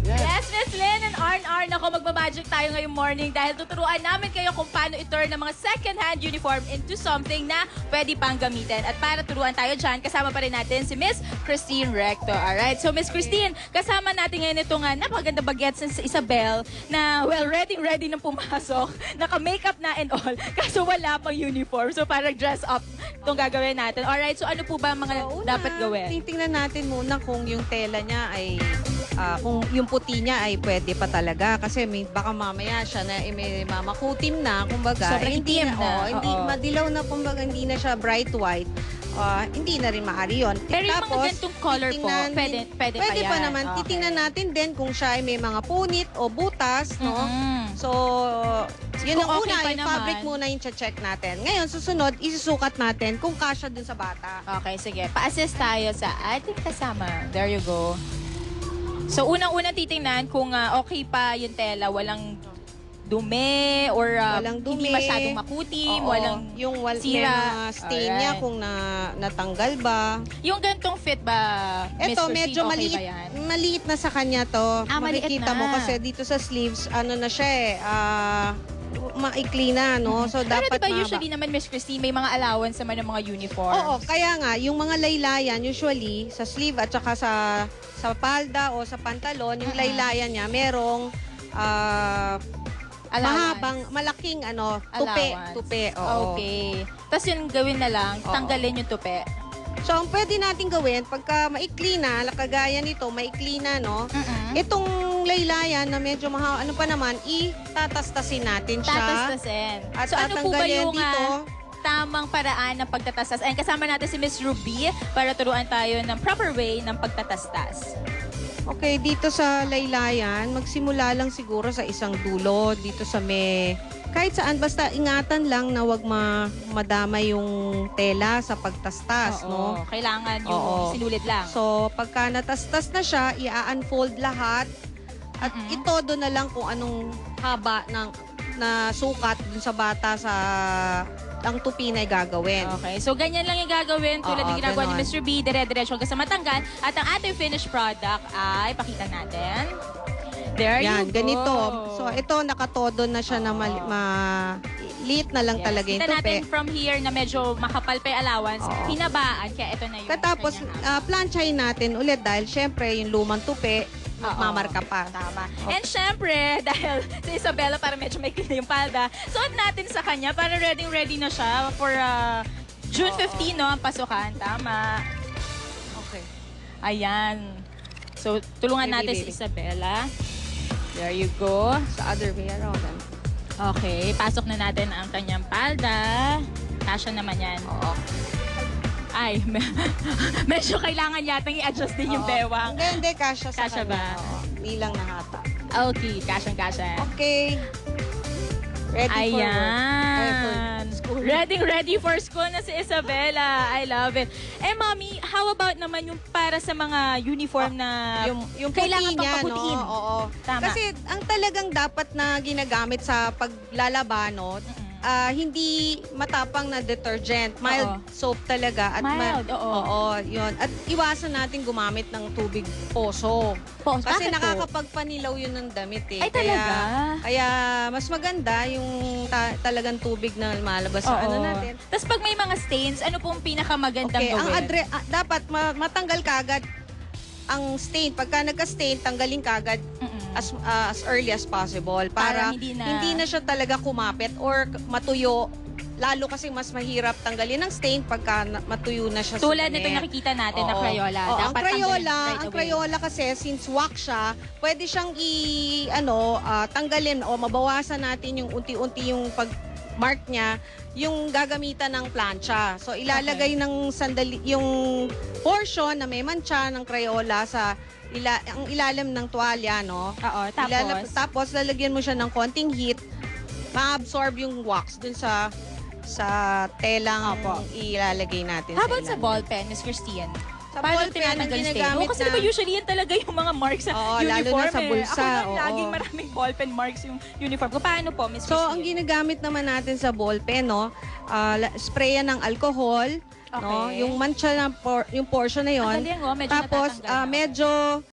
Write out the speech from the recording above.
Yes, Miss Lynn and R&R, nako magbabagic tayo ngayong morning dahil tuturuan namin kayo kung paano i-turn ng mga second-hand uniform into something na pwede pang gamitin. At para turuan tayo dyan, kasama pa rin natin si Miss Christine Recto. Alright, so Miss Christine, kasama natin ngayon itong napakaganda bagets sa Isabel na, well, ready nang pumasok. Naka-makeup na and all. Kaso wala pang uniform. So parang dress up itong gagawin natin. Alright, so ano po ba mga dapat gawin? Titingnan natin muna kung yung tela niya ay kung yung puti niya ay pwede pa talaga kasi baka mamaya siya na may mamakutim na kumbaga sobrang itim na. Hindi madilaw na kumbaga, hindi na siya bright white. Hindi na rin maaari yun. Pero yung mga ganitong color po, pwede pa yan. Pa naman. Okay. Titingnan natin din kung siya ay may mga punit o butas, no? So, yun ang una, yung fabric muna yung check natin. Ngayon, susunod, isusukat natin kung kasya dun sa bata. Okay, sige. Pa-assist tayo sa ating kasama. There you go. So, unang-una titingnan kung okay pa yung tela, walang dumi or hindi masyadong makutim, walang sira. Yung stain niya kung natanggal ba. Yung gantong fit ba, Miss Ito, Christine, medyo okay maliit na sa kanya to. Makikita mo kasi dito sa sleeves, ano na siya maikli na, no? So, pero dapat diba usually naman, Miss Christine, may mga allowance naman ng mga uniforms? Oo, kaya nga, yung mga laylayan, usually, sa sleeve at saka sa palda o sa pantalon, yung laylayan niya, merong malaking tupi. Oo. Okay. Tapos yun gawin na lang, tanggalin yung tupi. So, ang pwede natin gawin, pagka maikli na, kagaya nito, maikli na, no? Itong laylayan na medyo ano pa naman, itatastasin natin siya. Tatastasin. At so, ano po ba yung dito, tamang paraan ng pagtatastas? Ayan, kasama natin si Miss Ruby para turuan tayo ng proper way ng pagtatastas. Okay, dito sa laylayan, magsimula lang siguro sa isang dulo. Dito sa kahit saan, basta ingatan lang na wag madama yung tela sa pagtastas, no? Kailangan yung sinulit lang. So, pagka natastas na siya, i-unfold lahat at itodo na lang kung anong haba na sukat dun sa bata ang tupi na gagawin. Okay. So, ganyan lang yung gagawin tulad ng ginagawa ni Mr. B. Dire-diretso hanggang sa matanggal. At ang ating finished product ay, pakita natin. There you go. Ganito. So, ito nakatodo na siya na liit na lang talaga yung tupi. Kita natin from here na medyo makapal pa yung allowance. Hinabaan. Kaya ito na yung tapos, planchahin natin ulit dahil syempre yung lumang tupi, mamarka pa. Tama. And syempre, dahil si Isabella para medyo may na yung palda, suot natin sa kanya para ready na siya for June 15, no? Ang pasukan. Tama. Okay. Ayan. So, tulungan natin si Isabella. There you go. Sa other way around. Okay. Pasok na natin ang kanyang palda. Kasya naman yan. Ay, medyo kailangan yatang i-adjust din yung bewang. Hindi, kasya sa kasya kanya. ba? Bilang nahata. Okay, kasya. Okay. Ready for school. Ready for school na si Isabella. I love it. Mommy, how about naman yung para sa mga uniform na yung kailangan puti niya, pang paputiin? No? Oo. Tama. Kasi ang talagang dapat na ginagamit sa paglalaba, no? Hindi matapang na detergent. Mild soap talaga. At mild, yun. At iwasan natin gumamit ng tubig poso. Kasi nakakapagpanilaw yun ng damit eh. Ay, talaga? Kaya mas maganda yung talagang tubig na malabas sa natin. Tapos pag may mga stains, ano pong pinakamagandang gawin? Dapat matanggal kagad ang stain. Pagka nagka-stain, tanggalin kagad as early as possible para hindi na siya talaga kumapit or matuyo. Lalo kasi mas mahirap tanggalin ng stain pagka matuyo na siya. Tulad nito nakikita natin na Crayola. Ang Crayola kasi since wax siya, pwede siyang tanggalin o mabawasan natin yung unti-unti yung mark niya, yung gagamitan ng plancha. So ilalagay ng sandali yung portion na may mancha ng Crayola sa ang ilalim ng tuwalya, no? Tapos lalagyan mo siya ng konting heat, ma-absorb yung wax dun sa telang ilalagay natin. How about sa ballpen, Miss Christine? Sa ballpen ang ginagamit kasi diba usually yan talaga yung mga marks sa uniform. Lalo na sa bulsa. Ako laging maraming ballpen marks yung uniform ko. Paano po, Miss Christine? So, ang ginagamit naman natin sa ballpen, no? Sprayan ng alcohol, no? Yung mancha na yung portion na yon. Ang galing, medyo Tapos, natatanggal na. medyo